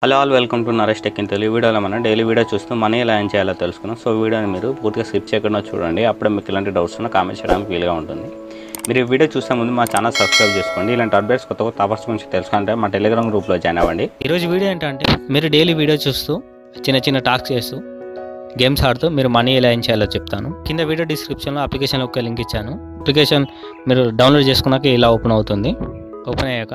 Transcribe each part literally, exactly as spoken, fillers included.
Hello all welcome to Naresh tech in Telugu. వీడియోలో మనం daily video చూస్తూ మనీ ఎలా ఏం చేయాలో తెలుసుకున్నాం. సో వీడియోని మీరు పూర్తిగా స్కిప్ చేయకుండా చూడండి. అప్పుడే మీకు ఇలాంటి డౌట్స్ ఉన్నా కామెంట్ చేయడానికి వీలుగా ఉంటుంది. మీరు ఈ వీడియో చూసే ముందు మా ఛానల్ సబ్స్క్రైబ్ చేసుకోండి. ఇలాంటి అప్డేట్స్ కొత్త కొత్త ఆఫర్స్ గురించి తెలుసుకుంటే మా టెలిగ్రామ్ గ్రూప్లో జాయిన్ అవ్వండి. ఈరోజు వీడియో ఏంటంటే మీరు డైలీ వీడియో చూస్తూ చిన్న చిన్న టాస్క్ చేస్తూ గేమ్స్ ఆడుతూ మీరు మనీ ఎలా ఏం చేయాలో చెప్తాను. కింద వీడియో డిస్క్రిప్షన్లో అప్లికేషన్ ఒక లింక్ ఇచ్చాను. అప్లికేషన్ మీరు డౌన్లోడ్ చేసుకున్నాక ఇలా ఓపెన్ అవుతుంది. ఓపెన్ అయ్యాక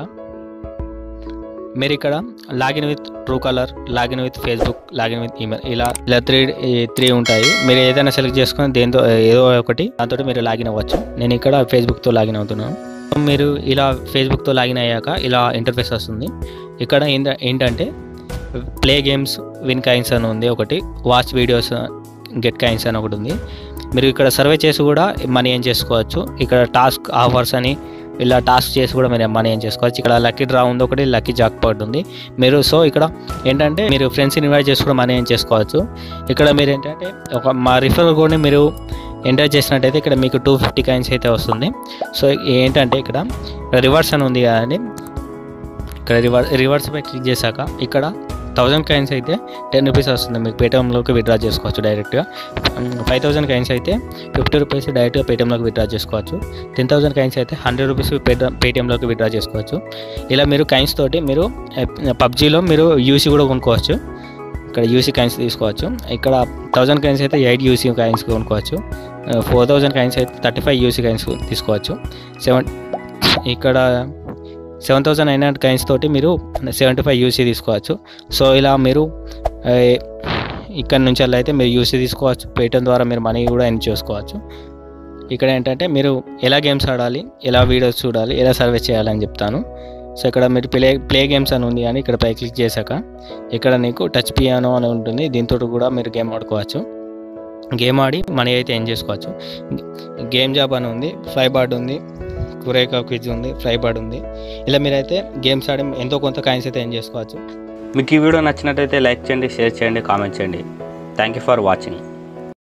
మీరు ఇక్కడ login with Truecaller, login with Facebook, login with email ఇలా ఇలా త్రీ త్రీ ఉంటాయి. మీరు ఏదైనా సెలెక్ట్ చేసుకుని దేంతో ఏదో ఒకటి దాంతో మీరు లాగిన్ అవ్వచ్చు. నేను ఇక్కడ ఫేస్బుక్తో లాగిన్ అవుతున్నాను. మీరు ఇలా ఫేస్బుక్తో లాగిన్ అయ్యాక ఇలా ఇంటర్ఫేస్ వస్తుంది. ఇక్కడ ఏంటంటే ప్లే గేమ్స్ విన్ కాయిన్స్ అని ఉంది ఒకటి, వాచ్ వీడియోస్ గెట్ కాయిన్స్ అని ఒకటి ఉంది. మీరు ఇక్కడ సర్వే చేసి కూడా మనీ ఏం చేసుకోవచ్చు. ఇక్కడ టాస్క్ ఆఫర్స్ అని ఇలా టాస్క్ చేసి కూడా మీరు మనీ ఏం చేసుకోవచ్చు. ఇక్కడ లక్కీ డ్రా ఉంది ఒకటి, లక్కీ జాక్ పాట్ ఉంది. మీరు సో ఇక్కడ ఏంటంటే మీరు ఫ్రెండ్స్ని ఇన్వైట్ చేసి కూడా మనీ ఏం చేసుకోవచ్చు. ఇక్కడ మీరు ఏంటంటే ఒక మా రిఫరల్ కోడ్ని మీరు ఎంటర్ చేసినట్టయితే ఇక్కడ మీకు టూ ఫిఫ్టీ కాయిన్స్ అయితే వస్తుంది. సో ఏంటంటే ఇక్కడ రివర్స్ అని ఉంది కదండి, ఇక్కడ రివర్ రివర్స్ పై క్లిక్ చేశాక ఇక్కడ థౌజండ్ కాయిన్స్ అయితే టెన్ రూపీస్ వస్తుంది. మీకు పేటీఎంలోకి విత్డ్రా చేసుకోవచ్చు డైరెక్ట్గా. ఫైవ్ థౌసండ్ కాయిన్స్ అయితే ఫిఫ్టీ రూపీస్ డైరెక్ట్గా పేటీఎంలోకి విత్డ్రా చేసుకోవచ్చు. టెన్ థౌసండ్ కాయిన్స్ అయితే హండ్రెడ్ రూపీస్ పేటీఎంలోకి విత్డ్రా చేసుకోవచ్చు. ఇలా మీరు కాయిన్స్ తోటి మీరు పబ్జీలో మీరు యూసీ కూడా కొనుక్కోవచ్చు. ఇక్కడ యూసీ కాయిన్స్ తీసుకోవచ్చు. ఇక్కడ థౌసండ్ కాయిన్స్ అయితే ఎయిట్ యూసీ కాయిన్స్ కొనుక్కోవచ్చు. ఫోర్ థౌసండ్ కాయిన్స్ అయితే థర్టీ ఫైవ్ యూసీ కాయిన్స్ తీసుకోవచ్చు. సెవెన్ ఇక్కడ seven thousand nine hundred coins తోటి మీరు సెవెంటీ ఫైవ్ యూసీ తీసుకోవచ్చు. సో ఇలా మీరు ఇక్కడ నుంచి అలా అయితే మీరు యూసీ తీసుకోవచ్చు. పేటీఎం ద్వారా మీరు మనీ కూడా ఎర్న్ చేసుకోవచ్చు. ఇక్కడ ఏంటంటే మీరు ఎలా గేమ్స్ ఆడాలి, ఎలా వీడియోస్ చూడాలి, ఎలా సర్వే చేయాలని చెప్తాను. సో ఇక్కడ మీరు ప్లే ప్లే గేమ్స్ అని ఉంది కానీ ఇక్కడ పై క్లిక్ చేశాక ఇక్కడ నీకు టచ్ పియానో అని ఉంటుంది. దీంతో కూడా మీరు గేమ్ ఆడుకోవచ్చు. గేమ్ ఆడి మనీ అయితే ఎర్న్ చేసుకోవచ్చు. గేమ్ జాబ్ అని ఉంది, ఫ్లై బార్డ్ ఉంది, కురేకా క్విజ్ ఉంది, ఫ్లై బార్డ్ ఉంది. ఇలా మీరైతే గేమ్స్ ఆడి ఎంతో కొంత కాయిన్స్ అయితే ఎర్న్ చేసుకోవచ్చు. మీకు ఈ వీడియో నచ్చినట్టయితే లైక్ చేయండి, షేర్ చేయండి, కామెంట్ చేయండి. Thank you for watching.